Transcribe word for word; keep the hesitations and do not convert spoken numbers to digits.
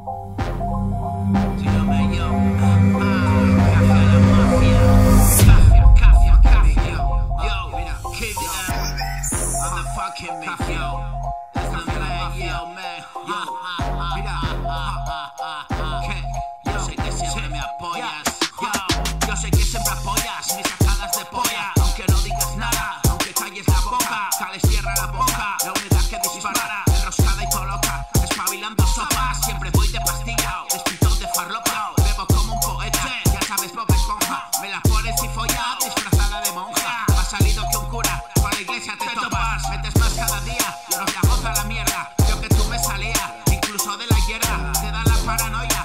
Tírame yo. Ah, café a la mafia. Café, café, café. Yo, mira, keep it up. I'm the fucking me, yo. It's the play, yo, man. Yo, mira. ¿Qué? Yo sé que siempre me apoyas. Yo, yo sé que siempre apoyas mis sacadas de polla. Aunque no digas nada, aunque calles la boca. Cales cierra la boca, la única que dispara. Enroscada y coloca, espabilando sopas. Siempre voy de pastilla, escritor de farlopa. Bebo como un poeta, ya sabes, Bob Esponja. Me la pones y follas, disfrazada de monja. Más salido que un cura, con la iglesia te topas. Metes más cada día, nos la goza la mierda. Creo que tú me salía, incluso de la guerra. Te da la paranoia.